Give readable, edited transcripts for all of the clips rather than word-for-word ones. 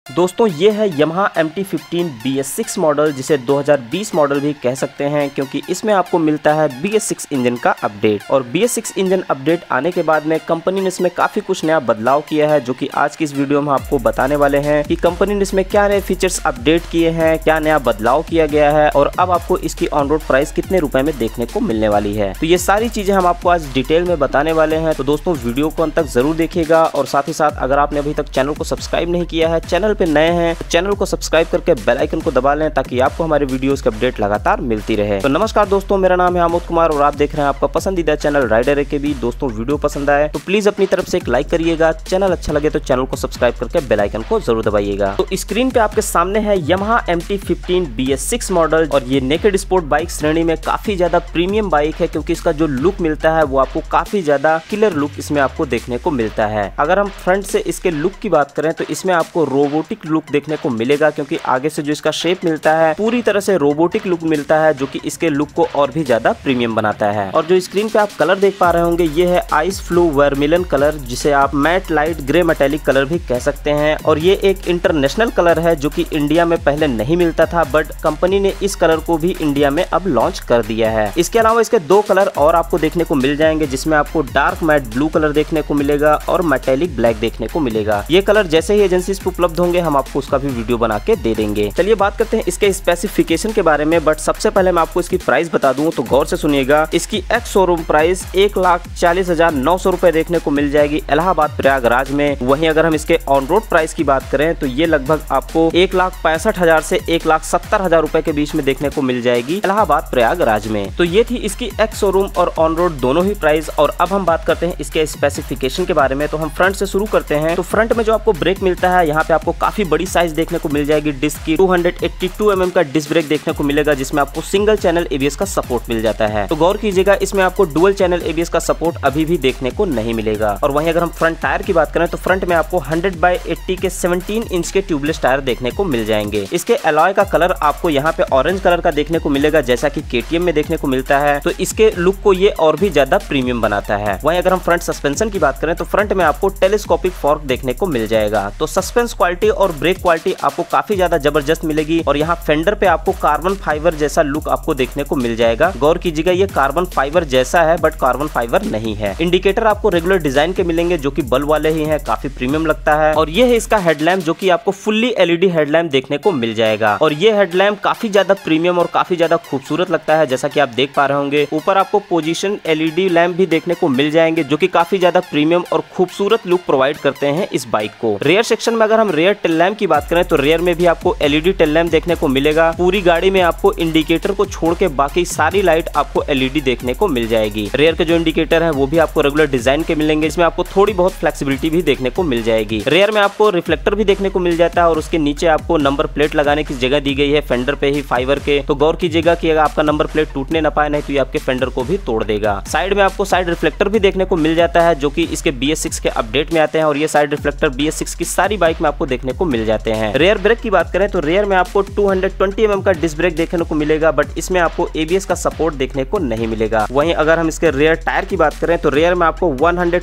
दोस्तों ये है Yamaha MT-15 BS6 मॉडल, जिसे 2020 मॉडल भी कह सकते हैं क्योंकि इसमें आपको मिलता है BS6 इंजन का अपडेट। और BS6 इंजन अपडेट आने के बाद में कंपनी ने इसमें काफ़ी कुछ नया बदलाव किया है, जो कि आज की इस वीडियो में आपको बताने वाले हैं कि कंपनी ने इसमें क्या नए फीचर्स अपडेट किए हैं, क्या नया बदलाव किया गया है और अब आपको इसकी ऑन रोड प्राइस कितने रुपए में देखने को मिलने वाली है। तो ये सारी चीजें हम आपको आज डिटेल में बताने वाले हैं। तो दोस्तों वीडियो को अंत तक जरूर देखिएगा और साथ ही साथ अगर आपने अभी तक चैनल को सब्सक्राइब नहीं किया है, चैनल पे नए हैं, चैनल को सब्सक्राइब करके बेल आइकन को दबा लें ताकि आपको हमारे वीडियोस के अपडेट लगातार मिलती रहे। तो नमस्कार दोस्तों, मेरा नाम है आमोद कुमार और आप देख रहे हैं आपका पसंदीदा चैनल राइडर एकेबी। दोस्तों वीडियो पसंद आए तो प्लीज अपनी तरफ से एक लाइक करिएगा, चैनल अच्छा लगे तो चैनल को सब्सक्राइब करके बेल आइकन को जरूर दबाइएगा। तो स्क्रीन पे आपके सामने है Yamaha MT-15 BS6 मॉडल और ये नेकेड स्पोर्ट बाइक श्रेणी में काफी ज्यादा प्रीमियम बाइक है क्योंकि इसका जो लुक मिलता है वो आपको काफी ज्यादा किलर लुक इसमें आपको देखने को मिलता है। अगर हम फ्रंट से इसके लुक की बात करें तो इसमें आपको रोबोटिक लुक देखने को मिलेगा क्योंकि आगे से जो इसका शेप मिलता है पूरी तरह से रोबोटिक लुक मिलता है, जो कि इसके लुक को और भी ज्यादा प्रीमियम बनाता है। और जो स्क्रीन पे आप कलर देख पा रहे होंगे ये है आइस फ्लू वर्मिलन कलर, जिसे आप matte light grey metallic colour भी कह सकते हैं। और ये एक इंटरनेशनल कलर है जो कि इंडिया में पहले नहीं मिलता था, बट कंपनी ने इस कलर को भी इंडिया में अब लॉन्च कर दिया है। इसके अलावा इसके दो कलर और आपको देखने को मिल जाएंगे, जिसमें आपको डार्क मैट ब्लू कलर देखने को मिलेगा और मेटेलिक ब्लैक देखने को मिलेगा। ये कलर जैसे ही एजेंसी पे उपलब्ध होंगे हम आपको उसका भी वीडियो बना के दे देंगे। चलिए बात करते हैं इसके स्पेसिफिकेशन के बारे में, बट सबसे पहले मैं आपको इसकी प्राइस बता दूं तो गौर से सुनिएगा। इसकी एक्स शोरूम प्राइस 1,40,900 रुपए देखने को मिल जाएगी इलाहाबाद प्रयागराज में। वहीं अगर हम इसके ऑन रोड प्राइस की बात करें तो ये लगभग आपको 1,65,000 से 1,70,000 रुपए के बीच में देखने को मिल जाएगी इलाहाबाद प्रयागराज में। तो ये थी इसकी एक्स शोरूम और ऑन रोड दोनों ही प्राइस। और अब हम बात करते हैं इसके स्पेसिफिकेशन के बारे में। तो हम फ्रंट से शुरू करते हैं। तो फ्रंट में जो आपको ब्रेक मिलता है, यहाँ पे आपको काफी बड़ी साइज देखने को मिल जाएगी। डिस्क की 282 mm का डिस्क ब्रेक देखने को मिलेगा, जिसमें आपको सिंगल चैनल ABS का सपोर्ट मिल जाता है। तो गौर कीजिएगा इसमें आपको डुअल चैनल ABS का सपोर्ट अभी भी देखने को नहीं मिलेगा। और वहीं अगर हम फ्रंट टायर की बात करें तो फ्रंट में आपको 100/80 के 17 इंच के ट्यूबलेस टायर देखने को मिल जाएंगे। इसके अलॉय का कलर आपको यहाँ पे ऑरेंज कलर का देखने को मिलेगा, जैसा कि KTM में देखने को मिलता है। तो इसके लुक को ये और भी ज्यादा प्रीमियम बनाता है। वहीं अगर हम फ्रंट सस्पेंशन की बात करें तो फ्रंट में आपको टेलीस्कोपिक फॉर्क देखने को मिल जाएगा। तो सस्पेंस क्वालिटी और ब्रेक क्वालिटी आपको काफी ज्यादा जबरदस्त मिलेगी। और यहाँ फेंडर पे आपको कार्बन फाइबर जैसा लुक आपको देखने को मिल जाएगा। गौर कीजिएगा ये कार्बन फाइबर जैसा है बट कार्बन फाइबर नहीं है। इंडिकेटर आपको रेगुलर डिजाइन के मिलेंगे जो कि बल्ब वाले ही हैं, काफी प्रीमियम लगता है। और ये है इसका हेडलैम्प जो कि आपको फुल्ली LED हेडलैम्प देखने को मिल जाएगा। और ये हेडलैम्प काफी ज्यादा प्रीमियम और काफी ज्यादा खूबसूरत लगता है, जैसा कि आप देख पा रहे होंगे। ऊपर आपको पोजीशन LED लैंप भी देखने को मिल जाएंगे जो कि काफी ज्यादा प्रीमियम और खूबसूरत लुक प्रोवाइड करते हैं इस बाइक को। रेयर सेक्शन में अगर हम रेयर टेल लैंप की बात करें तो रेयर में भी आपको LED टेल लैंप देखने को मिलेगा। पूरी गाड़ी में आपको इंडिकेटर को छोड़ के बाकी सारी लाइट आपको LED देखने को मिल जाएगी। रेयर के जो इंडिकेटर है वो भी आपको रेगुलर डिजाइन के मिलेंगे, इसमें आपको थोड़ी बहुत फ्लेक्सिबिलिटी भी देखने को मिल जाएगी। रेयर में आपको रिफ्लेक्टर भी देखने को मिल जाता है और उसके नीचे आपको नंबर प्लेट लगाने की जगह दी गई है फेंडर पे ही फाइबर के। तो गौर कीजिएगा कि अगर आपका नंबर प्लेट टूटने न पाए, नहीं तो ये आपके फेंडर को भी तोड़ देगा। साइड में आपको साइड रिफ्लेक्टर भी देखने को मिल जाता है जो कि इसके BS6 के अपडेट में आते हैं और ये साइड रिफ्लेक्टर BS6 की सारी बाइक में आपको देखने को मिल जाते हैं। रेयर ब्रेक की बात करें तो रेयर में आपको 220 mm का डिस्क ब्रेक देखने को मिलेगा, बट इसमें आपको ABS का सपोर्ट देखने को नहीं मिलेगा। वहीं अगर हम इसके रेयर टायर की बात करें तो रेयर में आपको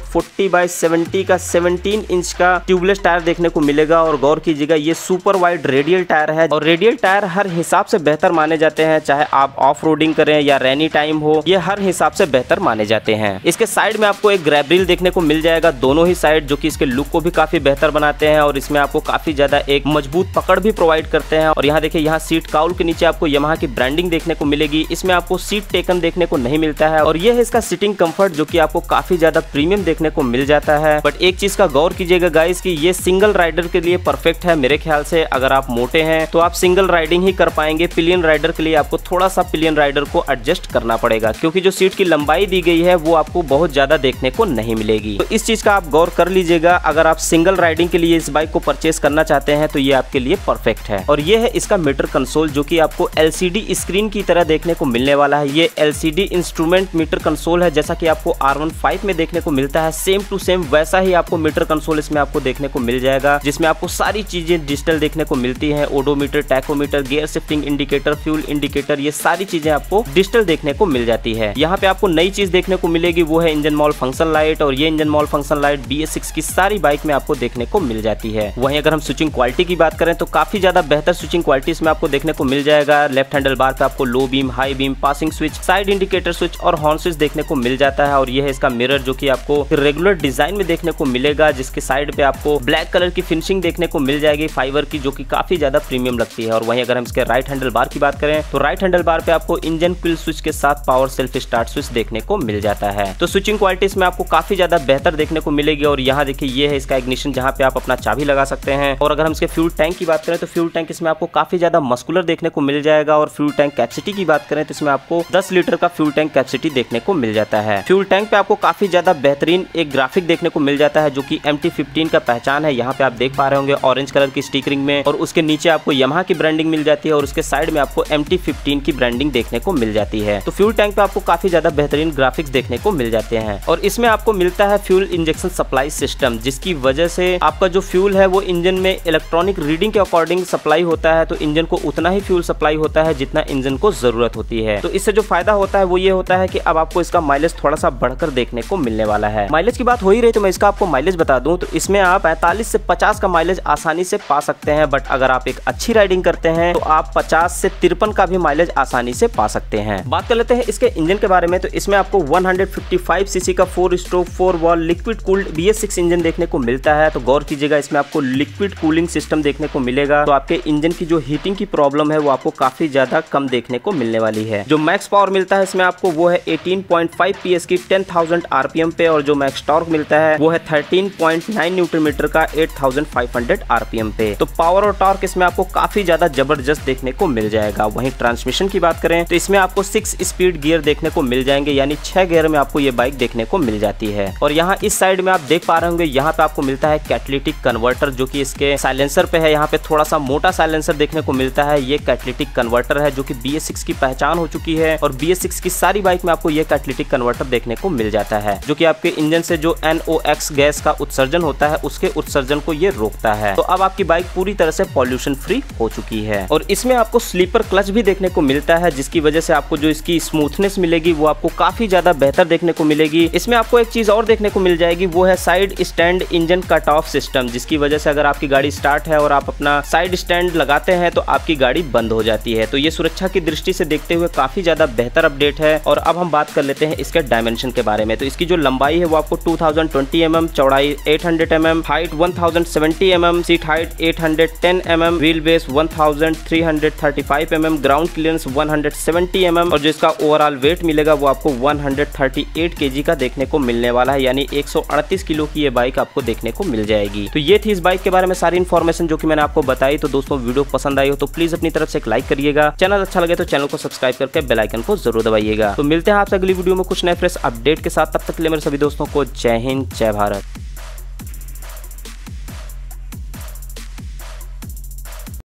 140/70 का 17 इंच का ट्यूबलेस टायर देखने को मिलेगा। और गौर कीजिएगा ये सुपर वाइड रेडियल टायर है और रेडियल टायर हर हिसाब से बेहतर माने जाते हैं, चाहे आप ऑफ रोडिंग करें या रेनी टाइम हो, ये हर हिसाब से बेहतर माने जाते हैं। इसके साइड में आपको एक ग्रैब रिल देखने को मिल जाएगा दोनों ही साइड, जो कि इसके लुक को भी काफी बेहतर बनाते हैं और इसमें आपको काफी ज्यादा एक मजबूत पकड़ भी प्रोवाइड करते हैं। और यहाँ देखिए यहाँ सीट काउल के नीचे आपको Yamaha की ब्रांडिंग देखने को मिलेगी। इसमें आपको सीट टेकन देखने को नहीं मिलता है और ये है इसका सिटिंग कंफर्ट जो कि आपको काफी ज्यादा प्रीमियम देखने को मिल जाता है। बट एक चीज का गौर कीजिएगा गाइस कि ये सिंगल राइडर के लिए परफेक्ट है मेरे ख्याल से। अगर आप मोटे हैं तो आप सिंगल राइडिंग ही कर पाएंगे। पिलियन राइडर के लिए आपको थोड़ा सा पिलियन राइडर को एडजस्ट करना पड़ेगा क्योंकि जो सीट की लंबाई दी गई है वो आपको बहुत ज्यादा देखने को नहीं मिलेगी। तो इस चीज का आप गौर कर लीजिएगा। अगर आप सिंगल राइडिंग के लिए इस बाइक को परचेस करना चाहते हैं तो ये आपके लिए परफेक्ट है। और ये है इसका मीटर कंसोल जो कि आपको LCD स्क्रीन की तरह देखने को मिलने वाला है। ये LCD इंस्ट्रूमेंट मीटर कंसोल है, जैसा कि आपको R15 में देखने को मिलता है। सेम टू सेम वैसा ही आपको मीटर कंसोल इसमें आपको देखने को मिल जाएगा, जिसमें आपको सारी चीजें डिजिटल देखने को मिलती हैं। Odometer, tachometer, gear shifting indicator, fuel indicator, ये सारी चीजें आपको डिजिटल देखने को मिल जाती है। यहाँ पे आपको नई चीज देखने को मिलेगी वो है इंजन मॉल फंक्शन लाइट, और ये engine mall function light BS6 की सारी बाइक में आपको देखने को मिल जाती है। वहीं अगर हम स्विचिंग क्वालिटी की बात करें तो काफी ज्यादा बेहतर स्विचिंग क्वालिटी इसमें आपको देखने को मिल जाएगा। लेफ्ट हैंडल बार पे आपको low beam, high beam, passing switch, side indicator switch और हॉर्न स्विच देखने को मिल जाता है। और यह है इसका मिरर जो कि आपको रेगुलर डिजाइन में देखने को मिलेगा, जिसके साइड पे आपको ब्लैक कलर की फिनिशिंग देखने को मिल जाएगी फाइबर की, जो कि काफी ज्यादा प्रीमियम लगती है। और वहीं अगर हम इसके राइट हैंडल बार की बात करें तो राइट हैंडल बार पे आपको इंजन किल स्विच के साथ पावर सेल्फ स्टार्ट स्विच देखने को मिल जाता है। तो स्विचिंग क्वालिटी इसमें आपको काफी ज्यादा बेहतर देखने को मिलेगी। और यहाँ देखिए ये है इसका इग्निशन, जहाँ पे आप अपना चाबी लगा सकते हैं। और अगर हम इसके फ्यूल टैंक की बात करें तो फ्यूल टैंक इसमें आपको काफी ज्यादा मस्कुलर देखने को मिल जाएगा। और फ्यूल टैंक कैपेसिटी की बात करें तो इसमें आपको 10 लीटर का फ्यूल टैंक कैपेसिटी देखने को मिल जाता है। फ्यूल टैंक पे आपको काफी ज्यादा बेहतरीन एक ग्राफिक देखने को मिल जाता है, जो कि MT15 का पहचान है। यहाँ पे आप देख पा रहे होंगे ऑरेंज कलर की स्टिकरिंग में, और उसके नीचे आपको यामाहा की ब्रांडिंग मिल जाती है और उसके साइड में आपको MT15 की ब्रांडिंग देखने को मिल जाती है। तो फ्यूल टैंक पे आपको काफी ज्यादा बेहतरीन ग्राफिक्स देखने को मिल जाते हैं। और इसमें आपको मिलता है फ्यूल इंजेक्शन सप्लाई सिस्टम, जिसकी वजह से आपका जो फ्यूल है वो इंजन में इलेक्ट्रॉनिक रीडिंग के अकॉर्डिंग सप्लाई होता है। तो इंजन को उतना ही फ्यूल सप्लाई होता है जितना इंजन को जरूरत होती है। तो इससे जो फायदा होता है वो ये होता है कि अब आपको इसका माइलेज थोड़ा सा बढ़कर देखने को मिलने वाला है। माइलेज की बात हो ही रही तो मैं इसका आपको माइलेज बता दूं तो इसमें आप 45 से 50 का माइलेज आसानी से पा सकते हैं। बट अगर आप एक अच्छी राइडिंग करते हैं तो आप 50 से 53 का भी माइलेज आसानी से पा सकते हैं। बात कर लेते हैं इसके इंजन के बारे में। तो इसमें आपको 155 सीसी का 4 stroke 4 valve liquid cooled BS6 engine देखने को मिलता है। तो गौर कीजिएगा, इसमें आपको लिक्विड कूलिंग सिस्टम देखने को मिलेगा। तो आपके इंजन की जो हीटिंग की प्रॉब्लम है वो आपको काफी ज्यादा कम देखने को मिलने वाली है। जो मैक्स पावर मिलता है इसमें आपको वो है 18.5 PS की 10,000 RPM पे, और जो मैक्स टॉर्क मिलता है वो है 13.9 न्यूटन मीटर का 8,500 RPM पे। तो पावर और टॉर्क इसमें आपको काफी ज्यादा जबरदस्त देखने को मिल जाएगा। वहीं ट्रांसमिशन की बात करें तो इसमें आपको 6 स्पीड गियर देखने को मिल जाएंगे, यानी 6 गियर में आपको ये बाइक देखने को मिल जाती है। और यहाँ इस साइड में आप देख पा रहे होंगे, यहाँ पे आपको मिलता है कैटालिटिक कन्वर्टर, जो कि इसके साइलेंसर पे है। यहाँ पे थोड़ा सा मोटा साइलेंसर देखने को मिलता है। ये कैटालिटिक कन्वर्टर है जो कि BS6 की पहचान हो चुकी है। और BS6 की सारी बाइक में आपको ये कैटालिटिक कन्वर्टर देखने को मिल जाता है, जो कि आपके इंजन से जो NOx गैस का उत्सर्जन होता है उसके उत्सर्जन को ये रोकता है। तो अब आपकी बाइक पूरी तरह से पॉल्यूशन फ्री हो चुकी है। और इसमें आपको स्लीपर क्लच भी देखने को मिलता है, जिसकी वजह से आपको जो इसकी स्मूथनेस मिलेगी वो आपको काफी ज्यादा बेहतर देखने को मिलेगी। इसमें आपको एक चीज और देखने को मिल जाएगी, वो है side stand engine cut off system, जिसकी वजह से अगर आपकी गाड़ी स्टार्ट है और आप अपना साइड स्टैंड लगाते हैं तो आपकी गाड़ी बंद हो जाती है। तो ये सुरक्षा की दृष्टि से देखते हुए काफी ज्यादा बेहतर अपडेट है। और अब हम बात कर लेते हैं इसके डायमेंशन के बारे में। तो इसकी जो लंबाई है वो आपको 2020 mm, चौड़ाई 800 mm, height 1070 mm, seat height 810 mm, wheel base 1335 mm, ground clearance 170 mm, और जो इसका ओवरऑल वेट मिलेगा वो आपको 138 kg का देखने को मिलने वाला है, यानी 138 किलो की ये बाइक आपको देखने को मिल जाएगी। तो ये थी इस बाइक के बारे में सारी इन्फॉर्मेशन जो कि मैंने आपको बताई। तो दोस्तों वीडियो पसंद आई हो तो प्लीज अपनी तरफ से एक लाइक करिएगा, चैनल अच्छा लगे तो चैनल को सब्सक्राइब करके बेल आइकन को जरूर दबाइएगा। तो मिलते हैं आपसे अगली वीडियो में कुछ नए फ्रेश अपडेट के साथ। तब तक के लिए मेरे सभी दोस्तों को जय हिंद, जय भारत।